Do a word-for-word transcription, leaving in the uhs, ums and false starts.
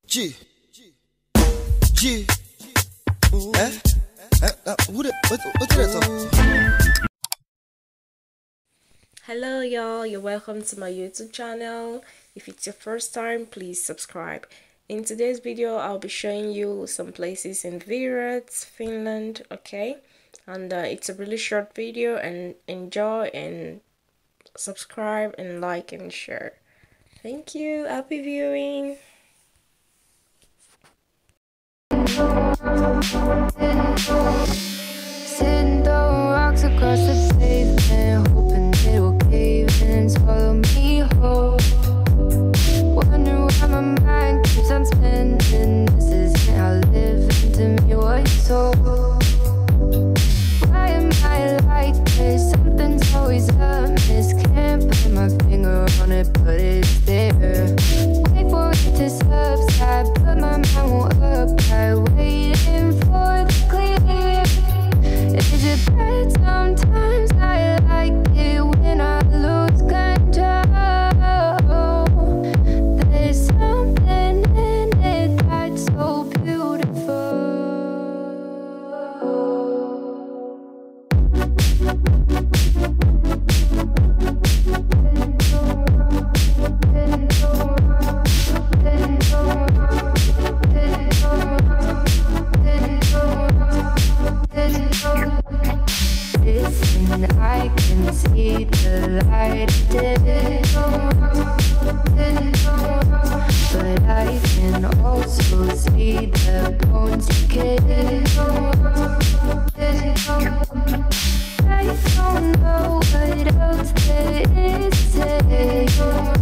G. G. Eh? Eh? Uh, who the, what, what did I talk? Hello y'all, you're welcome to my YouTube channel. If it's your first time, please subscribe. In today's video, I'll be showing you some places in Virrats, Finland, okay? And uh, it's a really short video, and enjoy and subscribe and like and share. Thank you, happy viewing. Sitting throwing rocks across the pavement, hoping it will cave in and swallow me whole. Wondering why my mind keeps on spinning. This isn't how living to me was told. Why am I like this? Something's always amiss. Can't put my finger on it, but it's there. Wait for it to subside, but my mind won't apply. Waiting for the clear. Is it bad? Sometimes I like it when I lose control. There's something in it that's so beautiful. Listen, I can see the light of day, but I can also see the bones decay. I don't know what else there is to say.